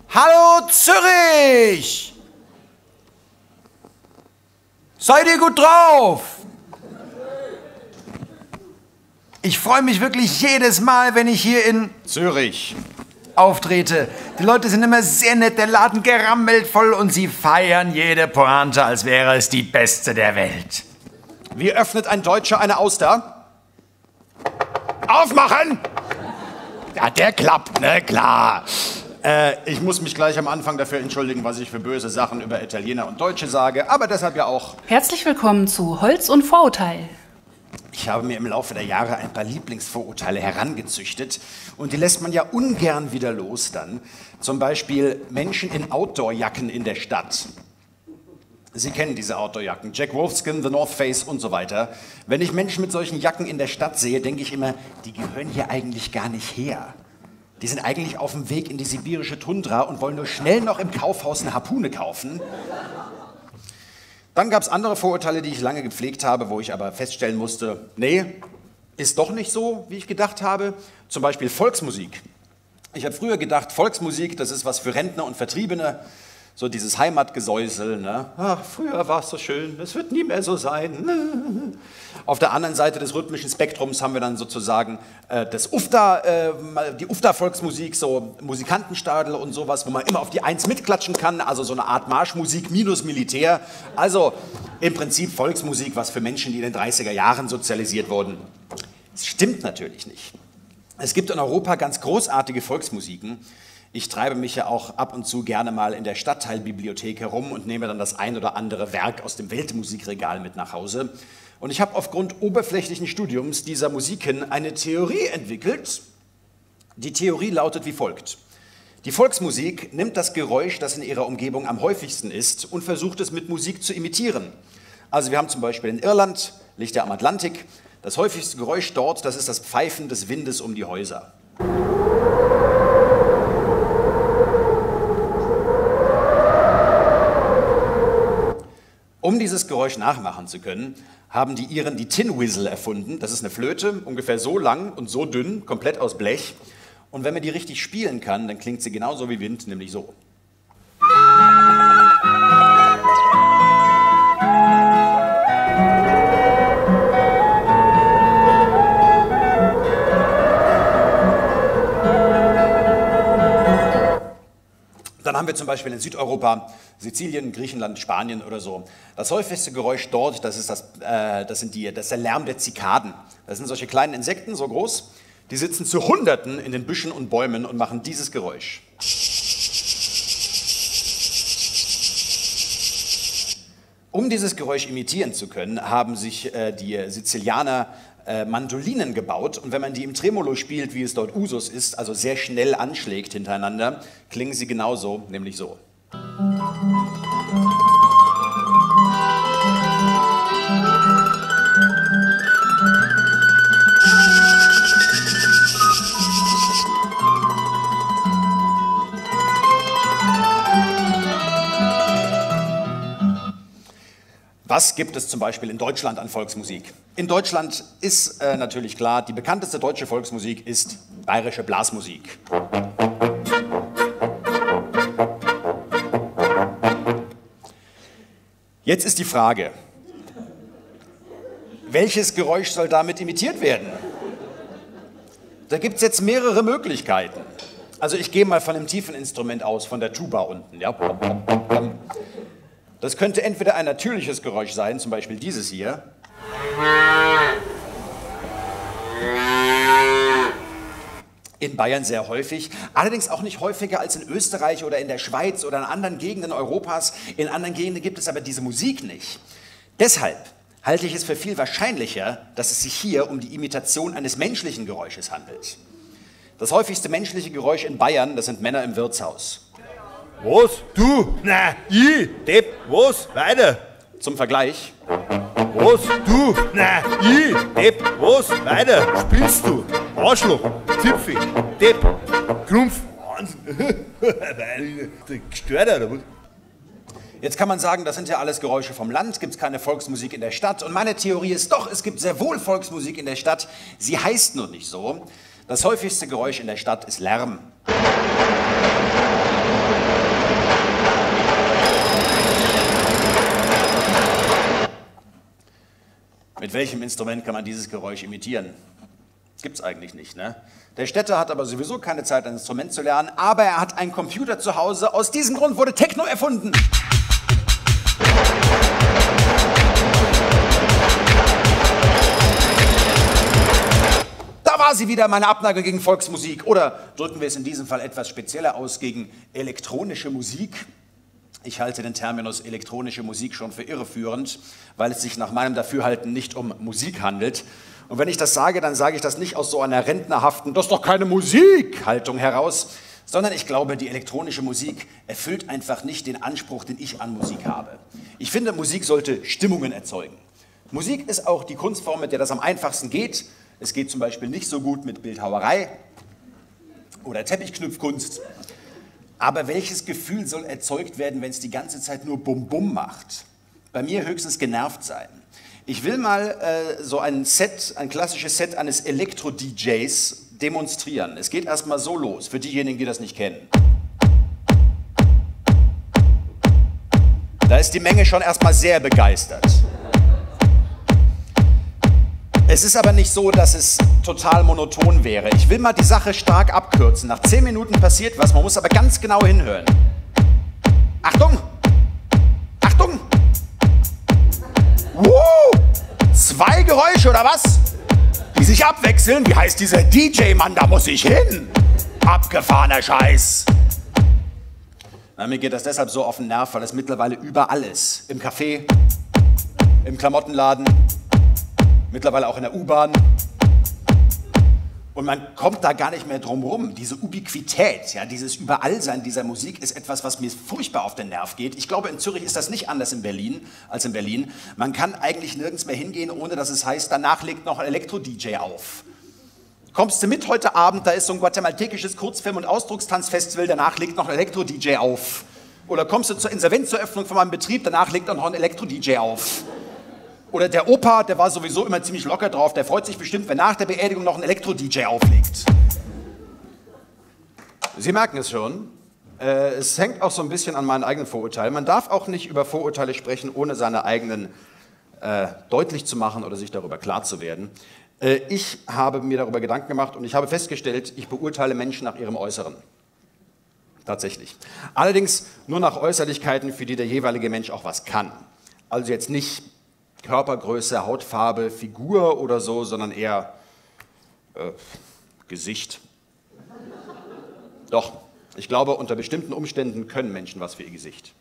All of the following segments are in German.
Hallo Zürich! Seid ihr gut drauf? Ich freue mich wirklich jedes Mal, wenn ich hier in Zürich auftrete. Die Leute sind immer sehr nett, der Laden gerammelt voll und sie feiern jede Pointe, als wäre es die beste der Welt. Wie öffnet ein Deutscher eine Auster? Aufmachen! Ja, der klappt, ne? Klar. Ich muss mich gleich am Anfang dafür entschuldigen, was ich für böse Sachen über Italiener und Deutsche sage, aber deshalb ja auch. Herzlich willkommen zu Holz und Vorurteil. Ich habe mir im Laufe der Jahre ein paar Lieblingsvorurteile herangezüchtet und die lässt man ja ungern wieder los dann. Zum Beispiel Menschen in Outdoor-Jacken in der Stadt. Sie kennen diese Outdoor-Jacken, Jack Wolfskin, The North Face und so weiter. Wenn ich Menschen mit solchen Jacken in der Stadt sehe, denke ich immer, die gehören hier eigentlich gar nicht her. Die sind eigentlich auf dem Weg in die sibirische Tundra und wollen nur schnell noch im Kaufhaus eine Harpune kaufen. Dann gab es andere Vorurteile, die ich lange gepflegt habe, wo ich aber feststellen musste, nee, ist doch nicht so, wie ich gedacht habe. Zum Beispiel Volksmusik. Ich habe früher gedacht, Volksmusik, das ist was für Rentner und Vertriebene. So dieses Heimatgesäusel, ne? Ach, früher war es so schön, es wird nie mehr so sein. Auf der anderen Seite des rhythmischen Spektrums haben wir dann sozusagen die Ufta-Volksmusik, so Musikantenstadel und sowas, wo man immer auf die Eins mitklatschen kann, also so eine Art Marschmusik minus Militär. Also im Prinzip Volksmusik, was für Menschen, die in den 30er Jahren sozialisiert wurden. Das stimmt natürlich nicht. Es gibt in Europa ganz großartige Volksmusiken. Ich treibe mich ja auch ab und zu gerne mal in der Stadtteilbibliothek herum und nehme dann das ein oder andere Werk aus dem Weltmusikregal mit nach Hause. Und ich habe aufgrund oberflächlichen Studiums dieser Musiken eine Theorie entwickelt. Die Theorie lautet wie folgt. Die Volksmusik nimmt das Geräusch, das in ihrer Umgebung am häufigsten ist, und versucht es mit Musik zu imitieren. Also wir haben zum Beispiel in Irland, liegt ja am Atlantik, das häufigste Geräusch dort, das ist das Pfeifen des Windes um die Häuser. Um dieses Geräusch nachmachen zu können, haben die Iren die Tin Whistle erfunden. Das ist eine Flöte, ungefähr so lang und so dünn, komplett aus Blech. Und wenn man die richtig spielen kann, dann klingt sie genauso wie Wind, nämlich so. Dann haben wir zum Beispiel in Südeuropa, Sizilien, Griechenland, Spanien oder so. Das häufigste Geräusch dort, das ist der Lärm der Zikaden. Das sind solche kleinen Insekten, so groß, die sitzen zu Hunderten in den Büschen und Bäumen und machen dieses Geräusch. Um dieses Geräusch imitieren zu können, haben sich die Sizilianer Mandolinen gebaut, und wenn man die im Tremolo spielt, wie es dort Usus ist, also sehr schnell anschlägt hintereinander, klingen sie genauso, nämlich so. Was gibt es zum Beispiel in Deutschland an Volksmusik? In Deutschland ist natürlich klar, die bekannteste deutsche Volksmusik ist bayerische Blasmusik. Jetzt ist die Frage, welches Geräusch soll damit imitiert werden? Da gibt es jetzt mehrere Möglichkeiten. Also ich gehe mal von einem tiefen Instrument aus, von der Tuba unten. Ja. Das könnte entweder ein natürliches Geräusch sein, zum Beispiel dieses hier. In Bayern sehr häufig, allerdings auch nicht häufiger als in Österreich oder in der Schweiz oder in anderen Gegenden Europas. In anderen Gegenden gibt es aber diese Musik nicht. Deshalb halte ich es für viel wahrscheinlicher, dass es sich hier um die Imitation eines menschlichen Geräusches handelt. Das häufigste menschliche Geräusch in Bayern, das sind Männer im Wirtshaus. Was? Du? Nein, ich? Depp, was? Weiter. Zum Vergleich. Was? Du? Nein, ich? Depp, was? Weiter. Spinnst du? Arschloch, Zipfi, Depp, Krumpf. Wahnsinn. Gestört oder was? Jetzt kann man sagen, das sind ja alles Geräusche vom Land, gibt es keine Volksmusik in der Stadt. Und meine Theorie ist doch, es gibt sehr wohl Volksmusik in der Stadt. Sie heißt nur nicht so. Das häufigste Geräusch in der Stadt ist Lärm. Mit welchem Instrument kann man dieses Geräusch imitieren? Gibt's eigentlich nicht, ne? Der Städter hat aber sowieso keine Zeit, ein Instrument zu lernen, aber er hat einen Computer zu Hause. Aus diesem Grund wurde Techno erfunden. Da war sie wieder, meine Abneigung gegen Volksmusik. Oder drücken wir es in diesem Fall etwas spezieller aus, gegen elektronische Musik. Ich halte den Terminus elektronische Musik schon für irreführend, weil es sich nach meinem Dafürhalten nicht um Musik handelt. Und wenn ich das sage, dann sage ich das nicht aus so einer rentnerhaften, das ist doch keine Musik-Haltung heraus, sondern ich glaube, die elektronische Musik erfüllt einfach nicht den Anspruch, den ich an Musik habe. Ich finde, Musik sollte Stimmungen erzeugen. Musik ist auch die Kunstform, mit der das am einfachsten geht. Es geht zum Beispiel nicht so gut mit Bildhauerei oder Teppichknüpfkunst. Aber welches Gefühl soll erzeugt werden, wenn es die ganze Zeit nur Bum-Bum macht? Bei mir höchstens genervt sein. Ich will mal so ein klassisches Set eines Elektro-DJs demonstrieren. Es geht erstmal so los, für diejenigen, die das nicht kennen. Da ist die Menge schon erstmal sehr begeistert. Es ist aber nicht so, dass es total monoton wäre. Ich will mal die Sache stark abkürzen. Nach 10 Minuten passiert was, man muss aber ganz genau hinhören. Achtung! Achtung! Zwei Geräusche oder was? Die sich abwechseln? Wie heißt dieser DJ, Mann? Da muss ich hin! Abgefahrener Scheiß! Na, mir geht das deshalb so auf den Nerv, weil es mittlerweile überall ist. Im Café, im Klamottenladen, mittlerweile auch in der U-Bahn. Und man kommt da gar nicht mehr drum rum. Diese Ubiquität, ja, dieses Überallsein dieser Musik ist etwas, was mir furchtbar auf den Nerv geht. Ich glaube, in Zürich ist das nicht anders als in Berlin. Man kann eigentlich nirgends mehr hingehen, ohne dass es heißt, danach legt noch ein Elektro-DJ auf. Kommst du mit heute Abend, da ist so ein guatemaltekisches Kurzfilm- und Ausdruckstanzfestival, danach legt noch ein Elektro-DJ auf. Oder kommst du zur Insolvenzeröffnung von meinem Betrieb, danach legt noch ein Elektro-DJ auf. Oder der Opa, der war sowieso immer ziemlich locker drauf, der freut sich bestimmt, wenn nach der Beerdigung noch ein Elektro-DJ auflegt. Sie merken es schon, es hängt auch so ein bisschen an meinen eigenen Vorurteilen. Man darf auch nicht über Vorurteile sprechen, ohne seine eigenen deutlich zu machen oder sich darüber klar zu werden. Ich habe mir darüber Gedanken gemacht und ich habe festgestellt, ich beurteile Menschen nach ihrem Äußeren. Tatsächlich. Allerdings nur nach Äußerlichkeiten, für die der jeweilige Mensch auch was kann. Also jetzt nicht Körpergröße, Hautfarbe, Figur oder so, sondern eher Gesicht. Doch, ich glaube, unter bestimmten Umständen können Menschen was für ihr Gesicht.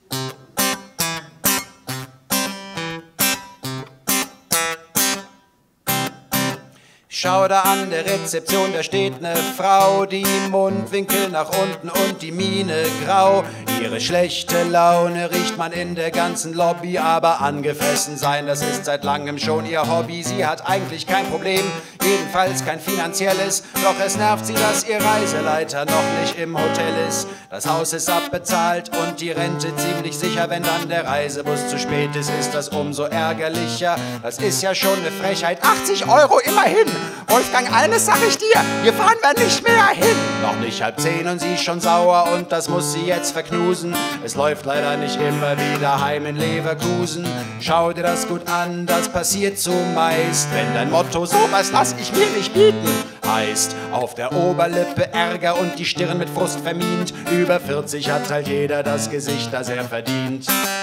Schau da an der Rezeption, da steht eine Frau, die Mundwinkel nach unten und die Miene grau. Ihre schlechte Laune riecht man in der ganzen Lobby, aber angefressen sein, das ist seit langem schon ihr Hobby. Sie hat eigentlich kein Problem, jedenfalls kein finanzielles, doch es nervt sie, dass ihr Reiseleiter noch nicht im Hotel ist. Das Haus ist abbezahlt und die Rente ziemlich sicher, wenn dann der Reisebus zu spät ist das umso ärgerlicher. Das ist ja schon eine Frechheit, 80 € immerhin. Wolfgang, eines sag ich dir, hier fahren wir nicht mehr hin. Noch nicht 9:30 und sie ist schon sauer und das muss sie jetzt verknusen. Es läuft leider nicht immer wieder heim in Leverkusen. Schau dir das gut an, das passiert zumeist, wenn dein Motto sowas lass ich mir nicht bieten heißt. Auf der Oberlippe Ärger und die Stirn mit Frust vermint. Über 40 hat halt jeder das Gesicht, das er verdient.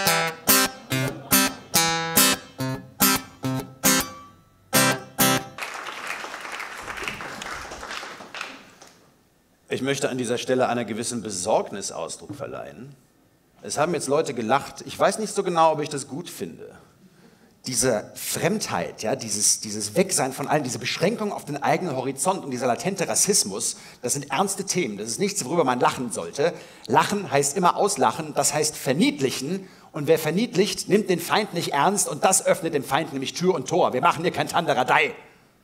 Ich möchte an dieser Stelle einer gewissen Besorgnis Ausdruck verleihen. Es haben jetzt Leute gelacht. Ich weiß nicht so genau, ob ich das gut finde. Diese Fremdheit, ja, dieses Wegsein von allen, diese Beschränkung auf den eigenen Horizont und dieser latente Rassismus, das sind ernste Themen. Das ist nichts, worüber man lachen sollte. Lachen heißt immer auslachen, das heißt verniedlichen. Und wer verniedlicht, nimmt den Feind nicht ernst und das öffnet dem Feind nämlich Tür und Tor. Wir machen hier kein Tanderadei.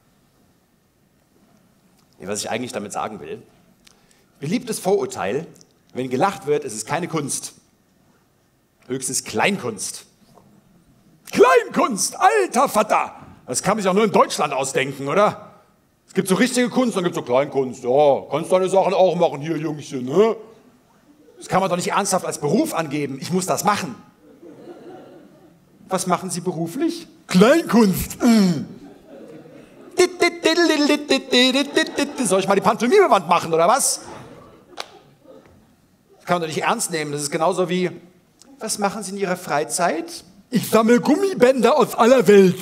Was ich eigentlich damit sagen will: Beliebtes Vorurteil, wenn gelacht wird, ist es keine Kunst. Höchstens Kleinkunst. Kleinkunst, alter Vater! Das kann man sich auch nur in Deutschland ausdenken, oder? Es gibt so richtige Kunst, dann gibt es so Kleinkunst. Ja, kannst deine Sachen auch machen hier, Jungchen, ne? Das kann man doch nicht ernsthaft als Beruf angeben. Ich muss das machen. Was machen Sie beruflich? Kleinkunst. Soll ich mal die Pantomimewand machen, oder was? Das kann man doch nicht ernst nehmen. Das ist genauso wie, was machen Sie in Ihrer Freizeit? Ich sammle Gummibänder aus aller Welt.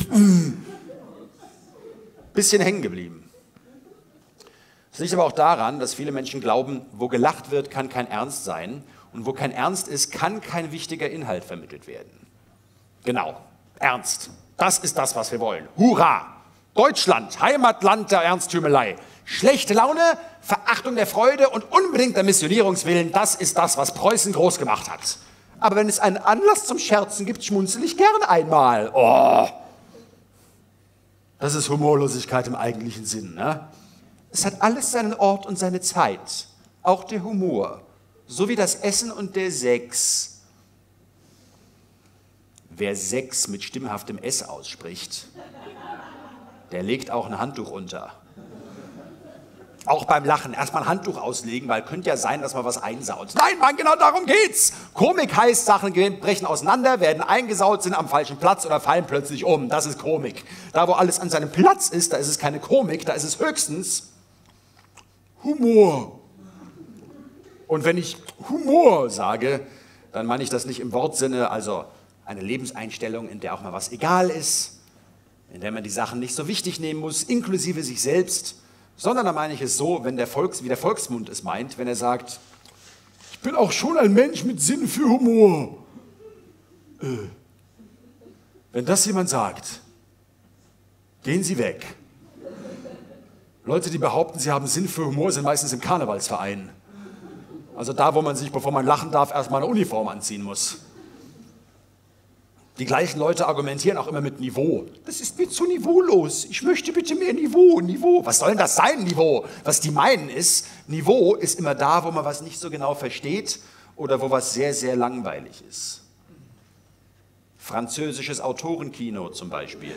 Bisschen hängen geblieben. Das liegt aber auch daran, dass viele Menschen glauben, wo gelacht wird, kann kein Ernst sein. Und wo kein Ernst ist, kann kein wichtiger Inhalt vermittelt werden. Genau, Ernst. Das ist das, was wir wollen. Hurra! Deutschland, Heimatland der Ernstümelei. Schlechte Laune, Verachtung der Freude und unbedingter Missionierungswillen, das ist das, was Preußen groß gemacht hat. Aber wenn es einen Anlass zum Scherzen gibt, schmunzel ich gern einmal. Oh. Das ist Humorlosigkeit im eigentlichen Sinn. Ne? Es hat alles seinen Ort und seine Zeit. Auch der Humor. So wie das Essen und der Sex. Wer Sex mit stimmhaftem S ausspricht, der legt auch ein Handtuch unter. Auch beim Lachen erstmal ein Handtuch auslegen, weil könnte ja sein, dass man was einsaut. Nein, Mann, genau darum geht's. Komik heißt, Sachen brechen auseinander, werden eingesaut, sind am falschen Platz oder fallen plötzlich um. Das ist Komik. Da, wo alles an seinem Platz ist, da ist es keine Komik, da ist es höchstens Humor. Und wenn ich Humor sage, dann meine ich das nicht im Wortsinne, also eine Lebenseinstellung, in der auch mal was egal ist, in der man die Sachen nicht so wichtig nehmen muss, inklusive sich selbst, sondern da meine ich es so, wie der Volksmund es meint, wenn er sagt, Ich bin auch schon ein Mensch mit Sinn für Humor. Wenn das jemand sagt, gehen Sie weg. Leute, die behaupten, sie haben Sinn für Humor, sind meistens im Karnevalsverein. Also da, wo man sich, bevor man lachen darf, erstmal eine Uniform anziehen muss. Die gleichen Leute argumentieren auch immer mit Niveau. Das ist mir zu niveaulos. Ich möchte bitte mehr Niveau. Niveau. Was soll denn das sein, Niveau? Was die meinen ist, Niveau ist immer da, wo man was nicht so genau versteht oder wo was sehr, sehr langweilig ist. Französisches Autorenkino zum Beispiel.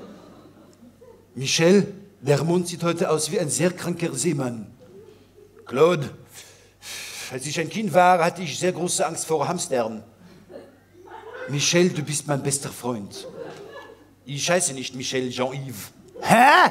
Michel, der Mund sieht heute aus wie ein sehr kranker Seemann. Claude, als ich ein Kind war, hatte ich sehr große Angst vor Hamstern. Michel, du bist mein bester Freund. Ich heiße nicht Michel Jean-Yves. Hä?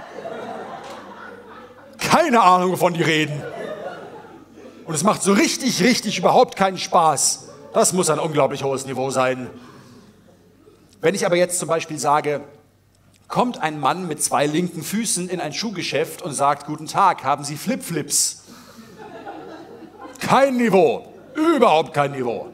Keine Ahnung, wovon die reden. Und es macht so richtig überhaupt keinen Spaß. Das muss ein unglaublich hohes Niveau sein. Wenn ich aber jetzt zum Beispiel sage, kommt ein Mann mit 2 linken Füßen in ein Schuhgeschäft und sagt, guten Tag, haben Sie Flipflips? Kein Niveau, überhaupt kein Niveau.